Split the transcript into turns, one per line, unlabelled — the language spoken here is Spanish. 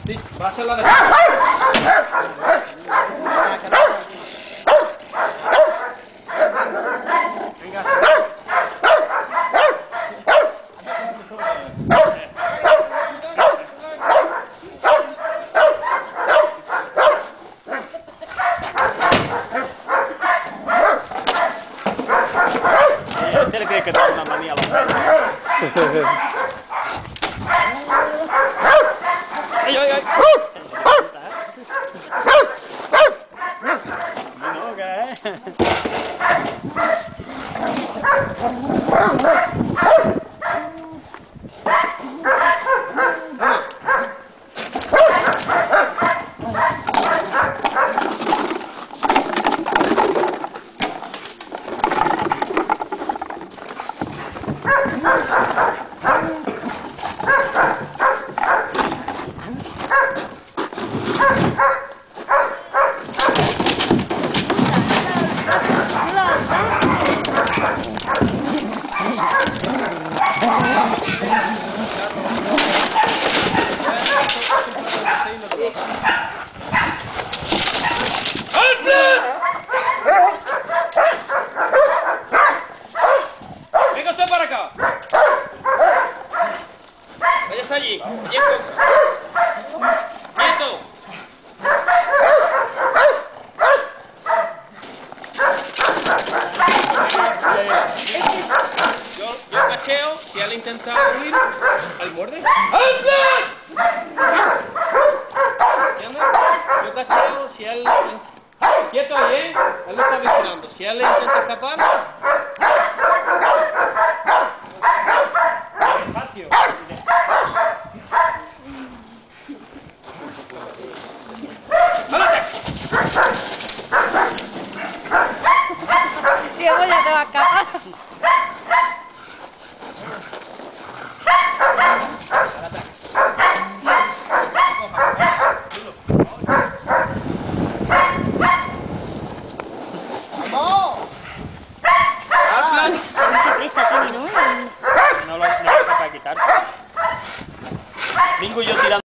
Sí, va a ser la de... Venga.
Este le cree que tengo una manía a los perros. ¡Ay, ay, ay! No, ¿qué?
Venga usted para acá. Váyase allí. Quieto. Quieto. Yo cacheo, si él intenta huir, él muerde. Yo cacheo, si él... Quieto ahí, ¿eh? Él lo está vigilando. Si él intenta escapar... Despacio.
Diego ya te va a escapar. ¿Qué prisa tiene, no?
No lo es capaz de quitar. Bingo y yo tirando.